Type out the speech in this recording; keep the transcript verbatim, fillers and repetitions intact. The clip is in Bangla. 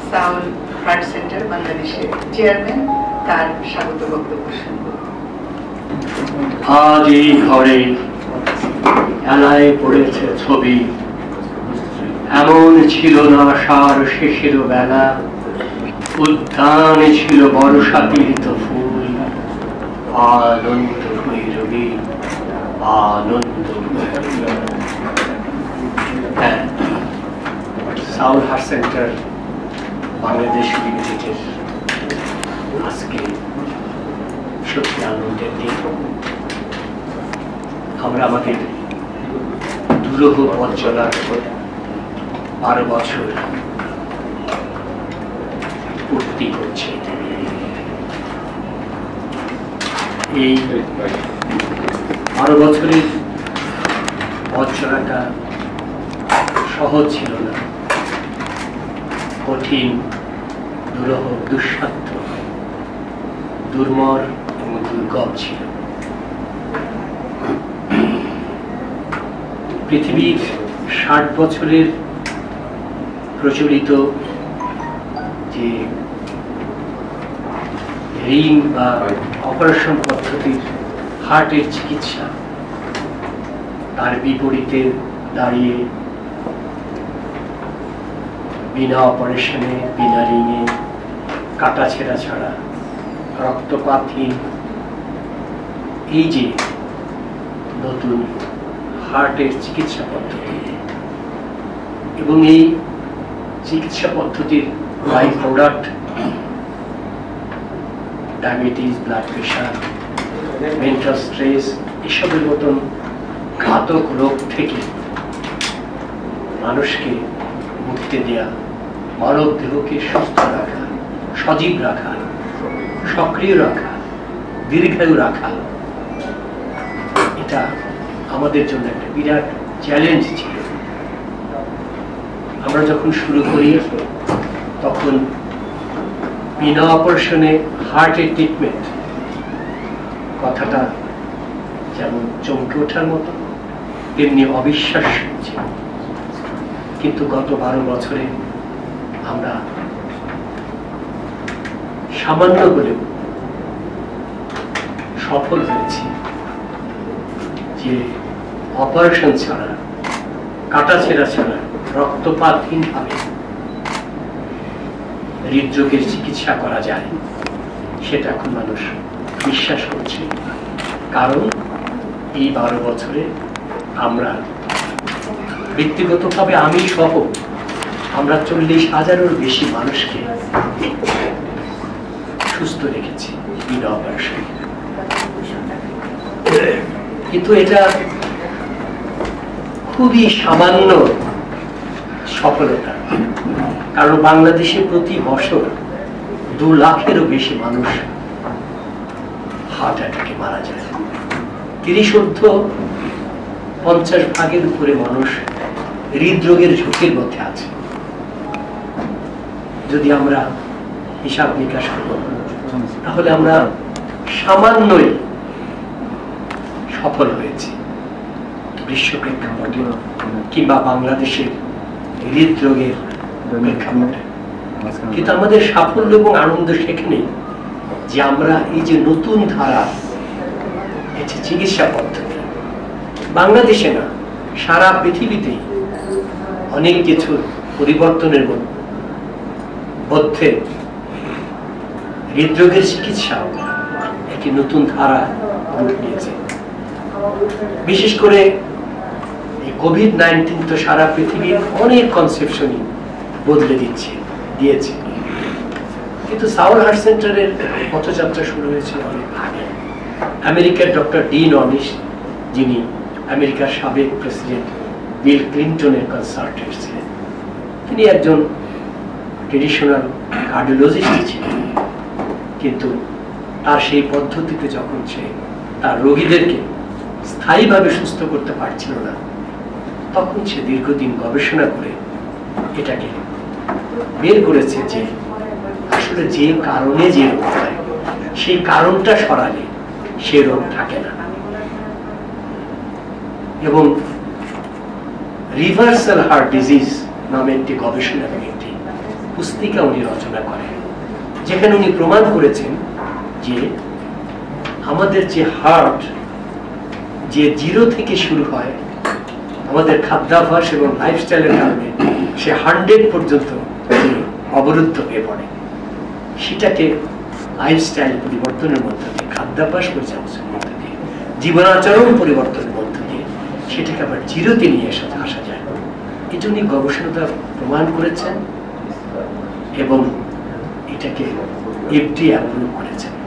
সাউল হার্ট সেন্টার বাংলাদেশের চেয়ারম্যান, তার স্বাগত বক্তব্য শুনব। আজ এই ঘরে এলায় পড়েছে ছবি, এমন ছিল না আশার শেষের বেলা, উদ্যানে ছিল বর্ষা পীড়িত ফুল, আনন্দ ভৈরবী আনন্দ। হ্যাঁ, সাউল হার্ট সেন্টার বাংলাদেশ লিমিটেডের আজকে সত্যি আনন্দের দিন। আমরা আমাদের দুরূহ পথ চলার বারো বছর পূর্তি করছি। এই বারো বছরের পথ চলাটা সহজ ছিল না, কঠিন, দুরূহ, দুঃসাধ্য, দুর্মর এবং দুর্গম ছিল। পৃথিবীর ষাট বছরের প্রচলিত যে রিং বা অপারেশন পদ্ধতির হার্টের চিকিৎসা, তার বিপরীতে দাঁড়িয়ে বিনা অপারেশনে, বিনা রিংয়ে, কাটা ছেঁড়া ছাড়া, রক্তপাতহীন এই যে নতুন হার্টের চিকিৎসা পদ্ধতি, এবং এই চিকিৎসা পদ্ধতির by product diabetes, blood pressure, mental stress, এসবের মতন ঘাতক রোগ থেকে মানুষকে মুক্তি দেয়া, মানব দেহকে সুস্থ রাখা, সজীব রাখা, সক্রিয় রাখা, দীর্ঘায়ু রাখা, এটা আমাদের জন্য একটা বিরাট চ্যালেঞ্জ ছিল। আমরা যখন শুরু করি তখন বিনা অপারেশনে হার্টের ট্রিটমেন্ট কথাটা যেমন চমকে ওঠার মতো, তেমনি অবিশ্বাস্য ছিল। কিন্তু গত বারো বছরে আমরা সামান্য হলেও সফল হয়েছি যে অপারেশন ছাড়া, কাটাছেঁড়া ছাড়া, রক্তপাতহীন ভাবে হৃদরোগের চিকিৎসা করা যায়, সেটা এখন মানুষ বিশ্বাস করছে। কারণ এই বারো বছরে আমরা ব্যক্তিগতভাবে, আমি সহ, আমরা চল্লিশ হাজারের বেশি মানুষকে সুস্থ রেখেছি বিনা অপারেশন। কিন্তু এটা খুবই সামান্য সফলতা, কারণ বাংলাদেশে প্রতি বছর দু লাখেরও বেশি মানুষ হার্ট অ্যাটাকে মারা যায়। তিরিশ ঊর্ধ্ব পঞ্চাশ ভাগের উপরে মানুষ হৃদরোগের ঝুঁকির মধ্যে আছে। যদি আমরা হিসাব নিকাশ করব তাহলে আমরা সামান্যই সফল হয়েছি বিশ্ব প্রেক্ষাপটে কিংবা বাংলাদেশের হৃদরোগের প্রেক্ষাপটে। কিন্তু আমাদের সাফল্য এবং আনন্দ সেখানেই যে আমরা এই যে নতুন ধারা, এটি চিকিৎসা পদ্ধতি, বাংলাদেশে না সারা পৃথিবীতেই অনেক কিছু পরিবর্তনের মধ্যে হৃদরোগের চিকিৎসা একটি নতুন ধারা রূপ নিয়েছে। বিশেষ করে কোভিড নাইন্টিন তো সারা পৃথিবীর অনেক কনসেপশনই বদলে দিচ্ছে দিয়েছে। কিন্তু সাউল হার্ট সেন্টারের পথযাত্রা শুরু হয়েছিল অনেক আগে। আমেরিকার ডক্টর ডিন অনিশ, যিনি আমেরিকার সাবেক প্রেসিডেন্ট বিল ক্লিন্টনের কনসালটেন্ট ছিলেন, তিনি একজন ট্রেডিশনাল কার্ডিওলজিস্ট ছিলেন। কিন্তু তার সেই পদ্ধতিতে যখন সে তার রোগীদেরকে স্থায়ীভাবে সুস্থ করতে পারছিল না, তখন সে দীর্ঘদিন গবেষণা করে এটাকে বের করেছে যে আসলে যে কারণে যে রোগ হয় সেই কারণটা সরালে সে রোগ থাকে না। এবং রিভার্সাল হার্ট ডিজিজ নামে একটি গবেষণা একটি পুস্তিকা উনি রচনা করেন, যেখানে উনি প্রমাণ করেছেন যে আমাদের যে হার্ট যে জিরো থেকে শুরু হয়, আমাদের খাদ্যাভ্যাস এবং লাইফস্টাইলের কারণে সে হান্ড্রেড পর্যন্ত অবরুদ্ধ হয়ে পড়ে, সেটাকে লাইফস্টাইল পরিবর্তনের মধ্য দিয়ে, খাদ্যাভ্যাস পরিচালনার মধ্য দিয়ে, জীবনাচরণ পরিবর্তনের মধ্য দিয়ে সেটাকে আবার জিরোতে নিয়ে আসা আসা যায়। এই জন্য গবেষণা প্রমাণ করেছেন এবং এটাকে এফডিএ অ্যাপ্রুভ করেছেন।